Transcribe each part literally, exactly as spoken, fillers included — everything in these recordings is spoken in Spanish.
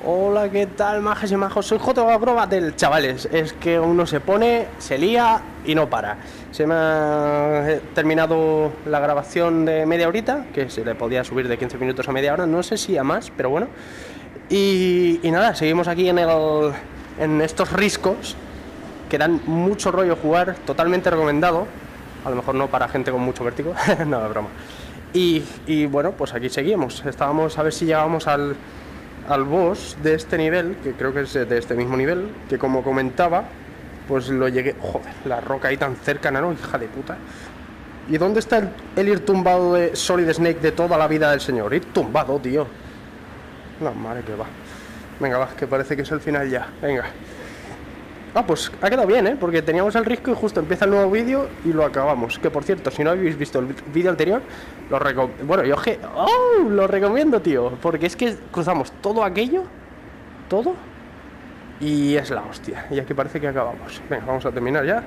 Hola, ¿qué tal, majes y majos? Soy J O Acrobatel, chavales. Es que uno se pone, se lía y no para. Se me ha terminado la grabación de media horita, que se le podía subir de quince minutos a media hora, no sé si a más, pero bueno. Y, y nada, seguimos aquí en, el, en estos riscos que dan mucho rollo jugar, totalmente recomendado. A lo mejor no para gente con mucho vértigo, no, es broma. Y, y bueno, pues aquí seguimos. Estábamos a ver si llegábamos al... al boss de este nivel, que creo que es de este mismo nivel, que como comentaba, pues lo llegué... Joder, la roca ahí tan cerca, ¿no? Hija de puta. ¿Y dónde está el, el ir tumbado de Solid Snake de toda la vida del señor? Ir tumbado, tío. La madre que va. Venga, va, que parece que es el final ya. Venga. Ah, pues ha quedado bien, ¿eh? Porque teníamos el risco y justo empieza el nuevo vídeo y lo acabamos. Que por cierto, si no habéis visto el vídeo anterior, lo recomiendo. Bueno, yo que... ¡Oh! Lo recomiendo, tío. Porque es que cruzamos todo aquello, todo, y es la hostia. Y aquí parece que acabamos. Venga, vamos a terminar ya.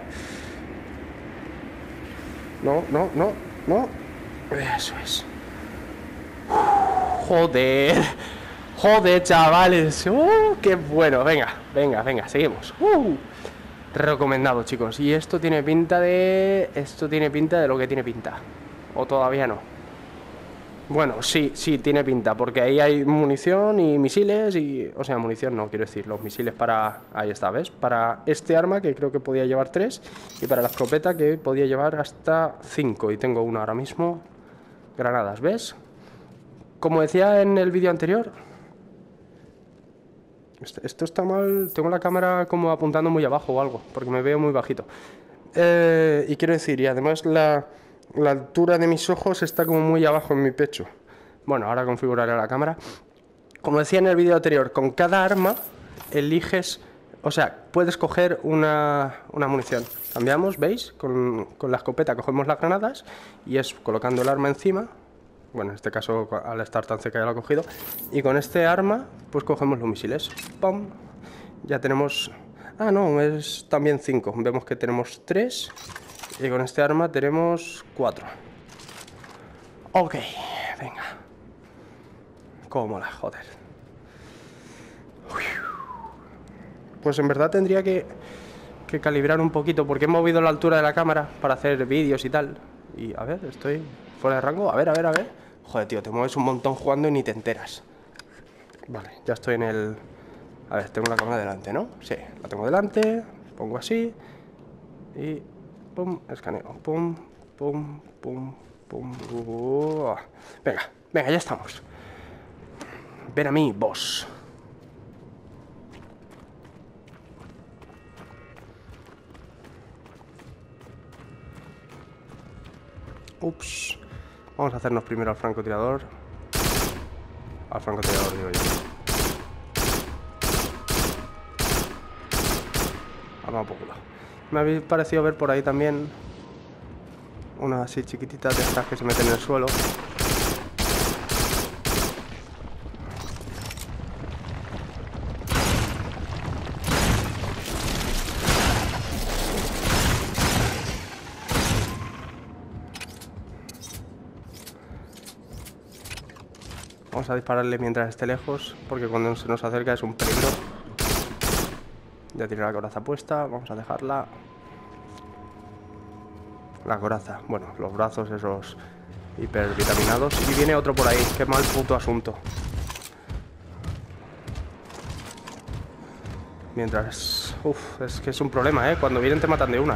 No, no, no, no. Eso es. Joder. Joder, chavales. Uh, qué bueno. Venga, venga, venga, seguimos. Uh, recomendado, chicos. Y esto tiene pinta de... Esto tiene pinta de lo que tiene pinta. O todavía no. Bueno, sí, sí, tiene pinta. Porque ahí hay munición y misiles y... O sea, munición no, quiero decir. Los misiles para... Ahí está, ¿ves? Para este arma, que creo que podía llevar tres. Y para la escopeta, que podía llevar hasta cinco. Y tengo una ahora mismo. Granadas, ¿ves? Como decía en el vídeo anterior... Esto está mal, tengo la cámara como apuntando muy abajo o algo, porque me veo muy bajito. Eh, y quiero decir, y además la, la altura de mis ojos está como muy abajo en mi pecho. Bueno, ahora configuraré la cámara. Como decía en el vídeo anterior, con cada arma eliges, o sea, puedes coger una, una munición. Cambiamos, ¿veis? Con, con la escopeta cogemos las granadas y es colocando el arma encima. Bueno, en este caso, al estar tan cerca ya lo he cogido. Y con este arma, pues cogemos los misiles. ¡Pum! Ya tenemos... Ah, no, es también cinco. Vemos que tenemos tres. Y con este arma tenemos cuatro. Ok, venga. Cómo mola, joder. Pues en verdad tendría que, que calibrar un poquito, porque he movido la altura de la cámara para hacer vídeos y tal. Y a ver, estoy... fuera de rango, a ver, a ver, a ver. Joder, tío, te mueves un montón jugando y ni te enteras. Vale, ya estoy en el... A ver, tengo la cámara delante, ¿no? Sí, la tengo delante. Pongo así. Y... pum, escaneo. Pum, pum, pum, pum. Uh, venga, venga, ya estamos. Ven a mí, boss. Ups. Vamos a hacernos primero al francotirador. Al francotirador, digo yo. Vamos a poco. Me había parecido ver por ahí también unas así chiquititas de estas que se meten en el suelo. Vamos a dispararle mientras esté lejos, porque cuando se nos acerca es un peligro. Ya tiene la coraza puesta, vamos a dejarla. La coraza, bueno, los brazos esos hipervitaminados. Y viene otro por ahí, qué mal puto asunto. Mientras... Uf, es que es un problema, ¿eh? Cuando vienen te matan de una.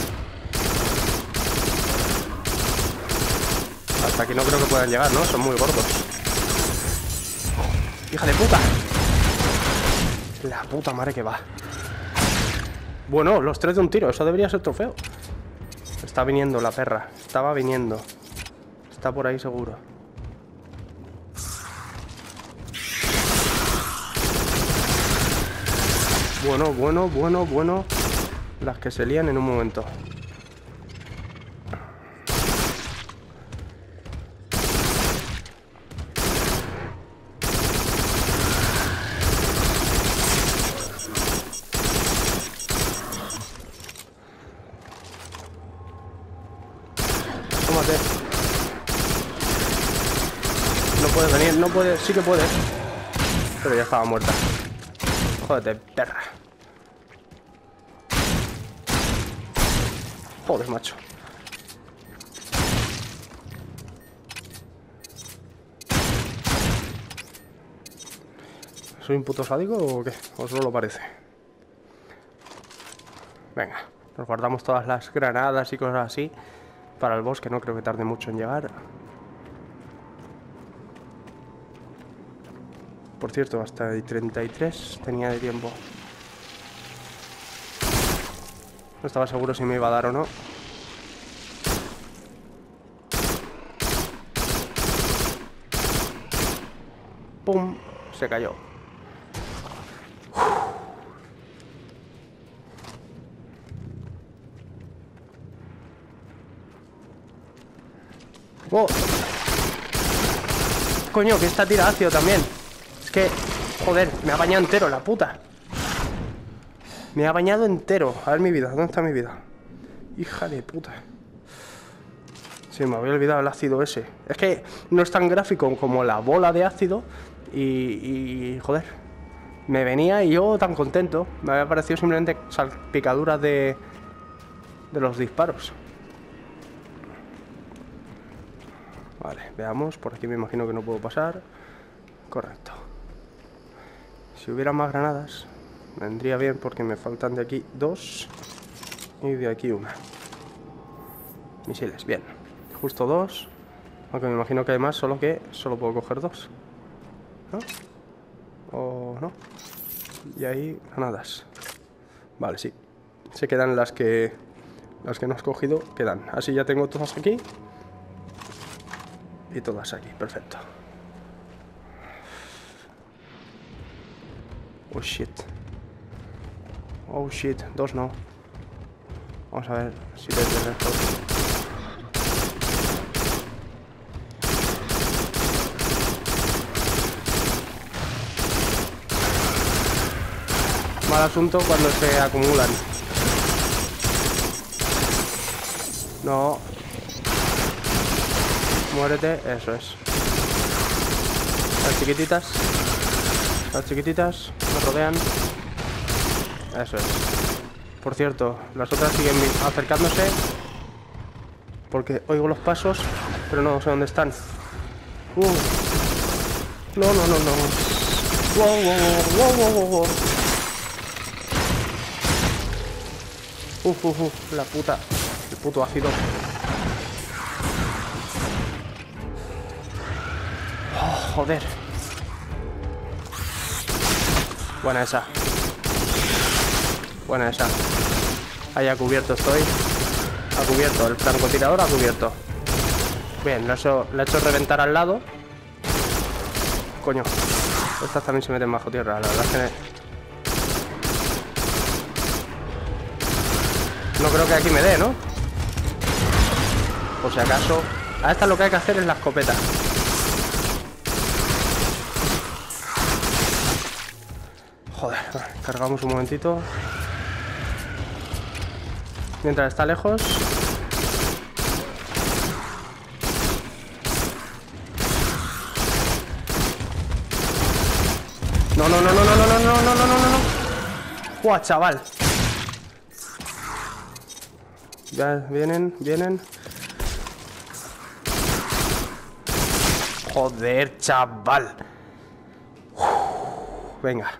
Hasta aquí no creo que puedan llegar, ¿no? Son muy gordos. ¡Hija de puta! La puta madre que va. Bueno, los tres de un tiro. Eso debería ser trofeo. Está viniendo la perra. Estaba viniendo. Está por ahí seguro. Bueno, bueno, bueno, bueno. Las que se lían en un momento. No puede venir, no puede, sí que puede. Pero ya estaba muerta. Jódete, perra. Joder, macho. ¿Soy un puto sádico o qué? ¿O solo lo parece? Venga, nos guardamos todas las granadas y cosas así para el boss, que no creo que tarde mucho en llegar. Por cierto, hasta el treinta y tres tenía de tiempo. No estaba seguro si me iba a dar o no. ¡Pum! Se cayó. ¡Oh! Coño, que está tira ácido también. Es que, joder, me ha bañado entero la puta. Me ha bañado entero. A ver mi vida, ¿dónde está mi vida? Hija de puta. Sí, me había olvidado el ácido ese. Es que no es tan gráfico como la bola de ácido. Y, y joder, me venía y yo tan contento. Me había parecido simplemente salpicaduras de, de los disparos. Vale, veamos. Por aquí me imagino que no puedo pasar. Correcto. Si hubiera más granadas, vendría bien porque me faltan de aquí dos. Y de aquí una. Misiles, bien. Justo dos. Aunque me imagino que hay más, solo que solo puedo coger dos. ¿No? ¿O no? Y ahí granadas. Vale, sí. Se quedan las que... Las que no has cogido, quedan. Así ya tengo todas aquí. Y todas aquí, perfecto. Oh shit. Oh shit, dos no. Vamos a ver si desde lejos. Mal asunto cuando se acumulan. No. Muérete, eso es. Las chiquititas. Las chiquititas me rodean. Eso es. Por cierto, las otras siguen acercándose. Porque oigo los pasos, pero no sé dónde están. Uh. No, no, no, no. Wow, wow, wow, wow, wow, wow. Uf, uf, uf, la puta. El puto ácido. Oh, joder. Buena esa. Buena esa. Ahí a cubierto estoy. A cubierto. El francotirador a cubierto. Bien, le he hecho, le he hecho reventar al lado. Coño. Estas también se meten bajo tierra. La verdad es que... No creo que aquí me dé, ¿no? Por si acaso. A esta lo que hay que hacer es la escopeta. Joder, cargamos un momentito. Mientras está lejos. No, no, no, no, no, no, no, no, no, no, no, no. ¡Guau, chaval! Ya vienen, vienen. Joder, chaval. Uf, venga.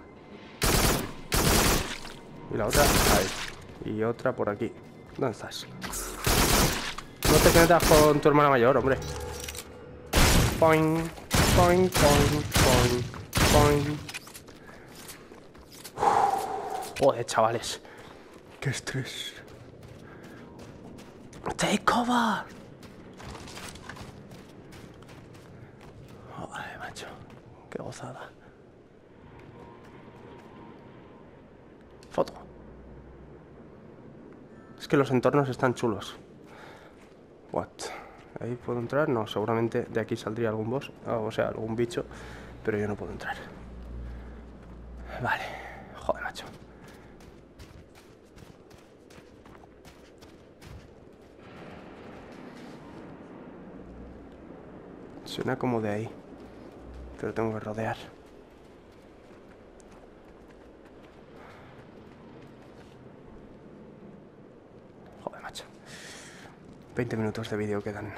Y la otra, ahí. Y otra por aquí. ¿Dónde estás? No te metas con tu hermana mayor, hombre. Poing, poing, poing, poing, poing. Joder, chavales. Qué estrés. Take cover. Joder, macho. Qué gozada. Foto. Es que los entornos están chulos. What? ¿Ahí puedo entrar? No, seguramente de aquí saldría algún boss. O sea, algún bicho. Pero yo no puedo entrar. Vale. Joder, macho. Suena como de ahí. Pero tengo que rodear. veinte minutos de vídeo quedan.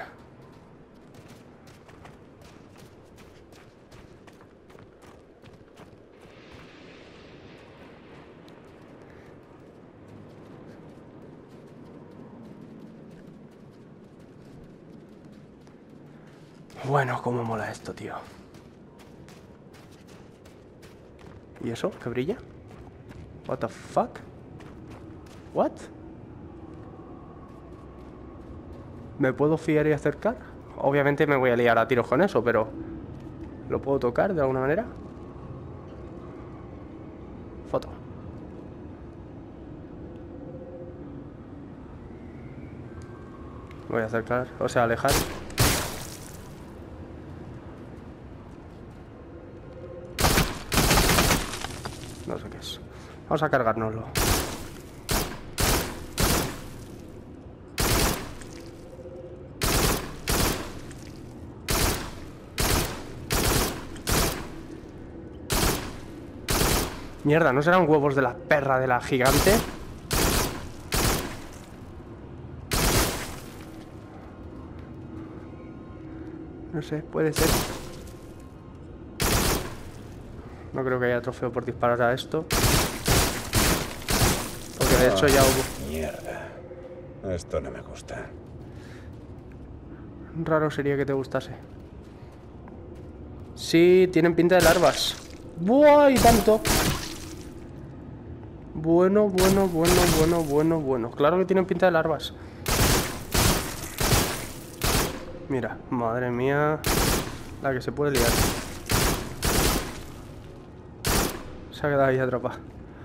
Bueno, cómo mola esto, tío. ¿Y eso? ¿Qué brilla? What the fuck? What? ¿Me puedo fiar y acercar? Obviamente me voy a liar a tiros con eso, pero... ¿lo puedo tocar de alguna manera? Foto. Voy a acercar, o sea, alejar. No sé qué es. Vamos a cargárnoslo. Mierda, ¿no serán huevos de la perra de la gigante? No sé, puede ser. No creo que haya trofeo por disparar a esto. Porque de hecho ya hubo... Mierda. Esto no me gusta. Raro sería que te gustase. Sí, tienen pinta de larvas. ¡Buah! Y tanto. Bueno, bueno, bueno, bueno, bueno, bueno. Claro que tienen pinta de larvas. Mira, madre mía. La que se puede liar. Se ha quedado ahí atrapada.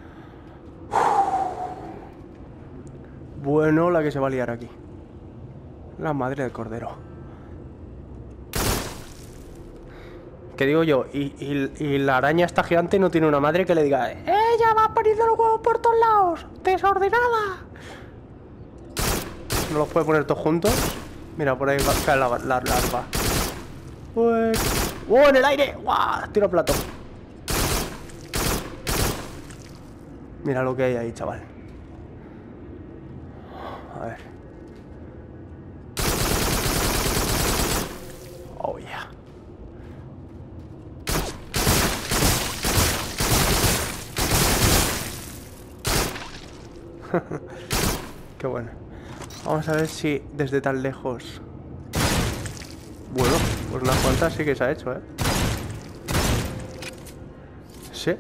Bueno, la que se va a liar aquí. La madre del cordero. ¿Qué digo yo? Y, y, y la araña esta gigante no tiene una madre que le diga: ¡ella va poniendo los huevos por todos lados! ¡Desordenada! ¿No los puede poner todos juntos? Mira, por ahí va, cae la, la, la larva. ¡Uy! ¡Oh, en el aire! ¡Guau! Tiro plato. Mira lo que hay ahí, chaval. A ver. Oh, yeah. Qué bueno. Vamos a ver si desde tan lejos... Bueno, pues unas cuantas sí que se ha hecho, ¿eh? Sí.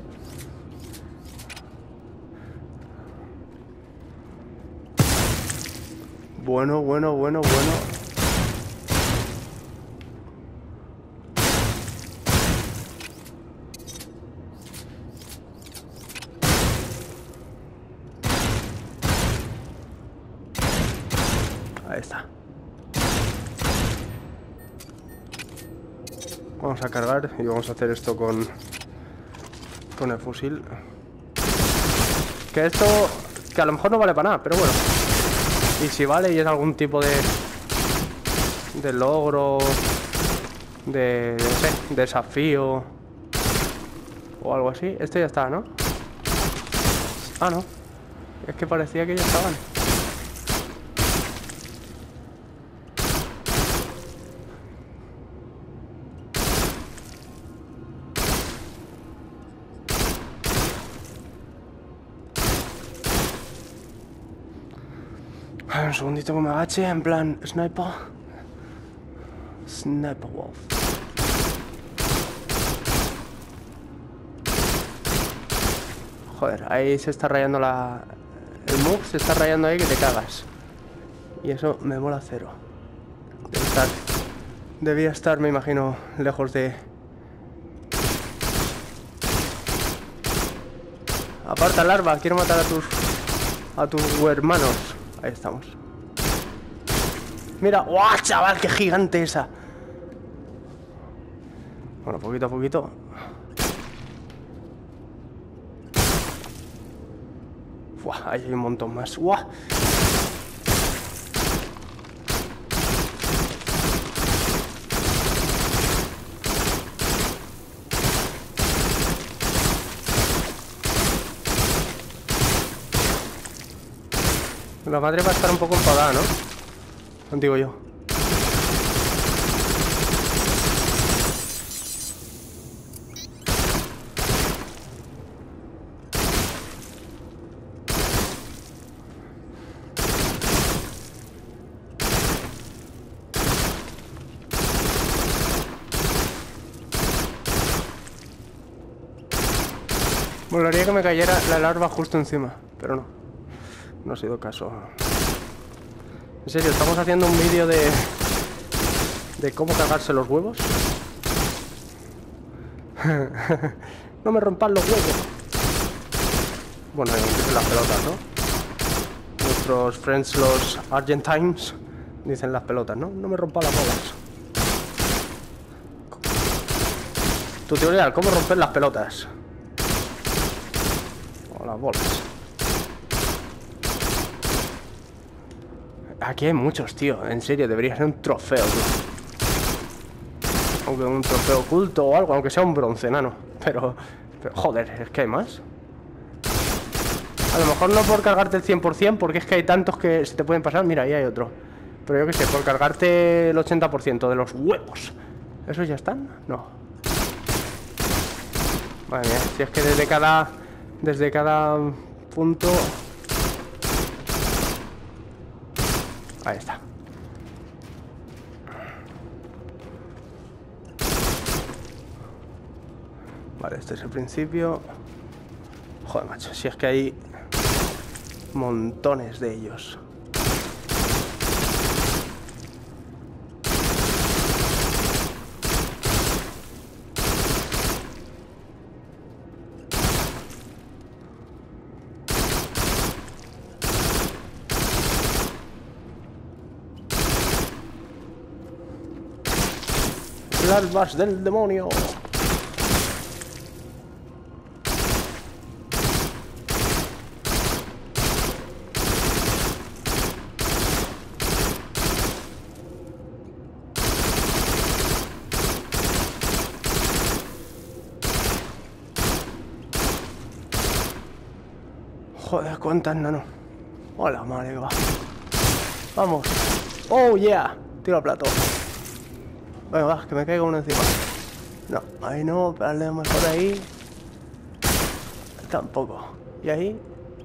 Bueno, bueno, bueno, bueno. Ahí está. Vamos a cargar y vamos a hacer esto con con el fusil. Que esto, que a lo mejor no vale para nada, pero bueno. Y si vale y es algún tipo de de logro, de, no sé, desafío o algo así. Este ya está, ¿no? Ah, no. Es que parecía que ya estaban. A ver, un segundito que me agache, en plan sniper. Sniper Wolf. Joder, ahí se está rayando la... El move se está rayando ahí que te cagas. Y eso me mola cero. Debe estar... Debía estar, me imagino, lejos de... Aparta, larva, quiero matar a tus... A tus hermanos. Ahí estamos. Mira, ¡guau, chaval! ¡Qué gigante esa! Bueno, poquito a poquito. ¡Buah! Ahí hay un montón más. ¡Guau! La madre va a estar un poco enfadada, ¿no? digo yo. Molaría que me cayera la larva justo encima, pero no. No ha sido caso. En serio, estamos haciendo un vídeo de... de cómo cagarse los huevos. No me rompan los huevos. Bueno, dicen las pelotas, ¿no? Nuestros friends los Argentines dicen las pelotas, ¿no? No me rompan las bolas. Tutorial, cómo romper las pelotas. O las bolas. Aquí hay muchos, tío. En serio, debería ser un trofeo, tío. Aunque un trofeo oculto o algo, aunque sea un bronce enano. Pero, pero, joder, es que hay más. A lo mejor no por cargarte el cien por cien, porque es que hay tantos que se te pueden pasar. Mira, ahí hay otro. Pero yo qué sé, por cargarte el ochenta por ciento de los huevos. ¿Esos ya están? No. Madre mía, si es que desde cada... Desde cada punto... Ahí está. Vale, este es el principio. Joder, macho, si es que hay montones de ellos. Larvas del demonio. Joder, cuántas nano. Hola, madre, va. Vamos. Oh, yeah. Tiro al plato. Venga, va, que me caiga uno encima. No, ahí no, darle mejor ahí. Tampoco. ¿Y ahí?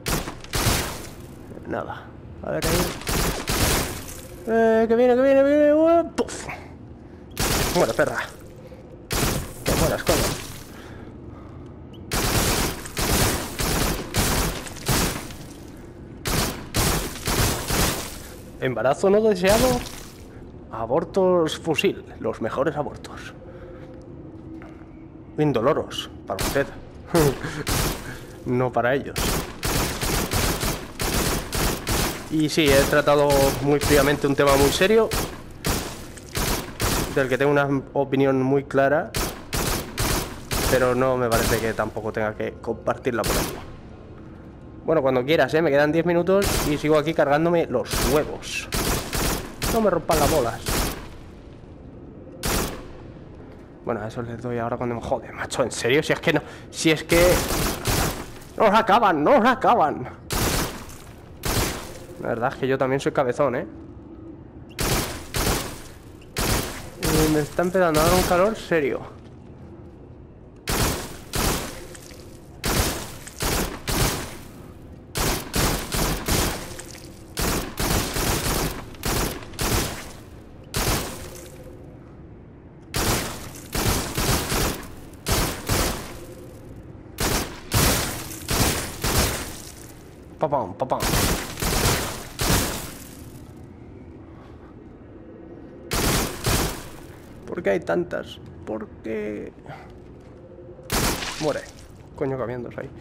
Nada. A ver ahí. Eh, que viene, que viene, que viene. Uh, ¡puf! Muere, perra. Que mueras, coño. Embarazo no deseado. Abortos fusil, los mejores abortos. Indoloros, para usted. No para ellos. Y sí, he tratado muy fríamente un tema muy serio, del que tengo una opinión muy clara, pero no me parece que tampoco tenga que compartirla por aquí. Bueno, cuando quieras, ¿eh? Me quedan diez minutos y sigo aquí cargándome los huevos. No me rompan las bolas. Bueno, a eso les doy ahora cuando me... Joder, macho, ¿en serio? Si es que no... Si es que... ¡No os acaban! ¡No os acaban! La verdad es que yo también soy cabezón, ¿eh? Y me está empezando a dar un calor serio. Papam, papam. ¿Por qué hay tantas? ¿Por qué? Muere. Coño, cabiéndose ahí.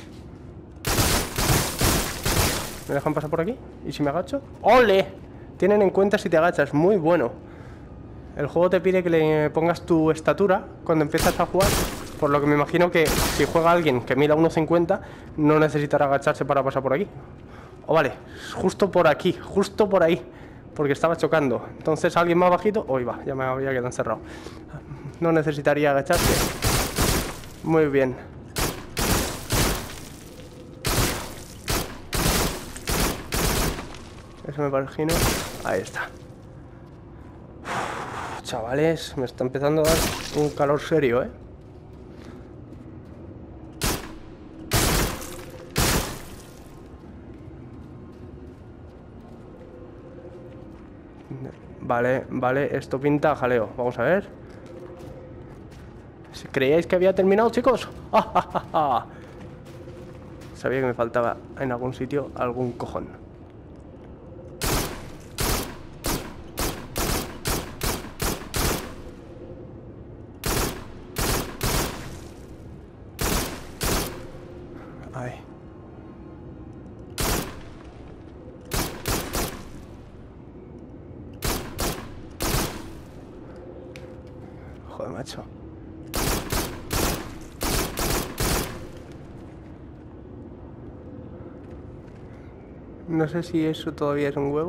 ¿Me dejan pasar por aquí? ¿Y si me agacho? ¡Ole! Tienen en cuenta si te agachas. Muy bueno. El juego te pide que le pongas tu estatura cuando empiezas a jugar. Por lo que me imagino que si juega alguien que mida uno cincuenta, no necesitará agacharse para pasar por aquí. Oh, vale, justo por aquí, justo por ahí, porque estaba chocando. Entonces alguien más bajito, oh, va, ya me había quedado encerrado. No necesitaría agacharse. Muy bien. Eso me imagino. Ahí está. Chavales, me está empezando a dar un calor serio, ¿eh? Vale, vale, esto pinta a jaleo. Vamos a ver. ¿Creíais que había terminado, chicos? ¡Ah, ah, ah, ah! Sabía que me faltaba en algún sitio algún cojón. Ay. Joder, macho. No sé si eso todavía es un huevo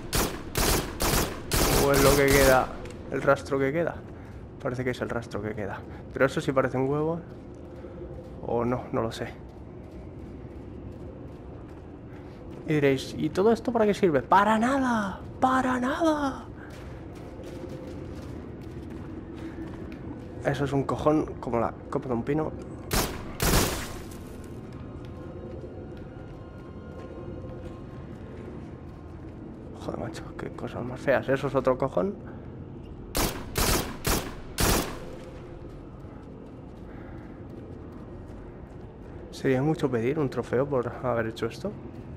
o es lo que queda, el rastro que queda. Parece que es el rastro que queda. Pero eso sí parece un huevo. O no, no lo sé. Y diréis, ¿y todo esto para qué sirve? ¡Para nada! ¡Para nada! Eso es un cojón como la copa de un pino. Joder, macho, qué cosas más feas. Eso es otro cojón. Sería mucho pedir un trofeo por haber hecho esto.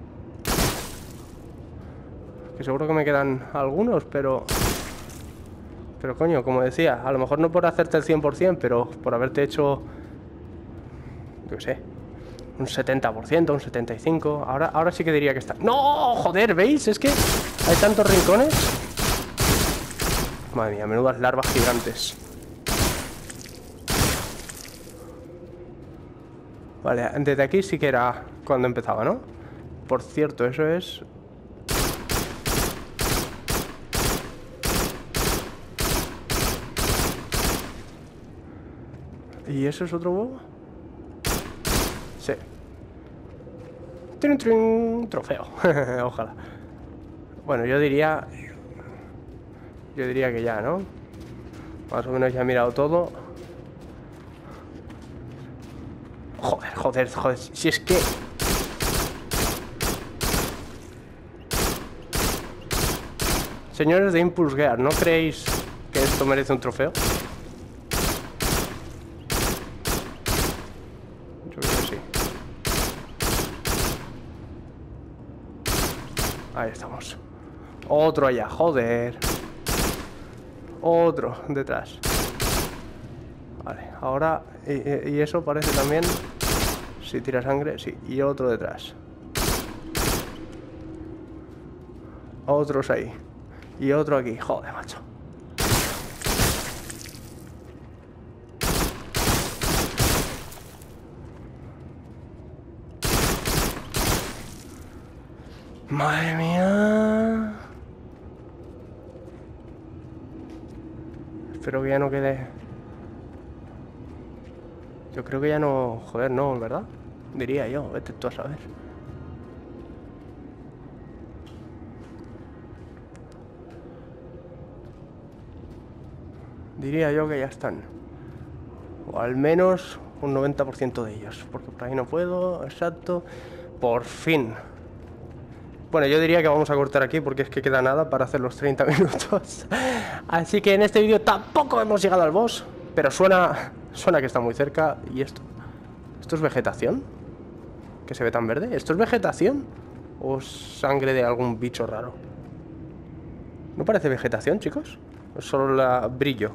Que seguro que me quedan algunos, pero... Pero coño, como decía, a lo mejor no por hacerte el cien por cien, pero por haberte hecho... Yo qué sé... Un setenta por ciento, un setenta y cinco por ciento. Ahora, ahora sí que diría que está... ¡No! Joder, ¿veis? Es que hay tantos rincones. Madre mía, menudas larvas gigantes. Vale, desde aquí sí que era cuando empezaba, ¿no? Por cierto, eso es... ¿Y eso es otro huevo? Sí. Trin, trin, trofeo. Ojalá. Bueno, yo diría... Yo diría que ya, ¿no? Más o menos ya he mirado todo. Joder, joder, joder. Si es que... Señores de Impulse Gear, ¿no creéis que esto merece un trofeo? Ahí estamos. Otro allá, joder. Otro detrás. Vale, ahora... Y, y eso parece también... Si tira sangre, sí. Y otro detrás. Otros ahí. Y otro aquí. Joder, macho. Madre mía. Espero que ya no quede. Yo creo que ya no... Joder, no, ¿verdad? Diría yo, vete tú a saber. Diría yo que ya están. O al menos un noventa por ciento de ellos. Porque por ahí no puedo, exacto. Por fin. Bueno, yo diría que vamos a cortar aquí porque es que queda nada para hacer los treinta minutos. Así que en este vídeo tampoco hemos llegado al boss. Pero suena, suena que está muy cerca. ¿Y esto? ¿Esto es vegetación? ¿Que se ve tan verde? ¿Esto es vegetación? ¿O sangre de algún bicho raro? ¿No parece vegetación, chicos? ¿Es solo la brillo?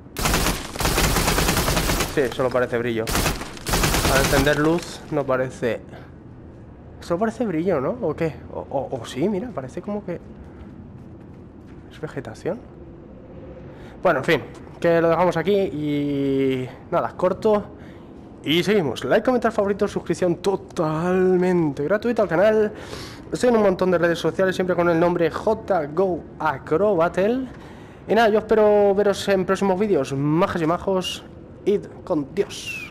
Sí, solo parece brillo. Al encender luz no parece... Solo parece brillo, ¿no? ¿O qué? O, o, o sí, mira, parece como que... ¿Es vegetación? Bueno, en fin, que lo dejamos aquí y... Nada, corto. Y seguimos. Like, comentar, favorito, suscripción totalmente gratuita al canal. Estoy en un montón de redes sociales, siempre con el nombre J Go Acrobatel. Y nada, yo espero veros en próximos vídeos. Majas y majos, id con Dios.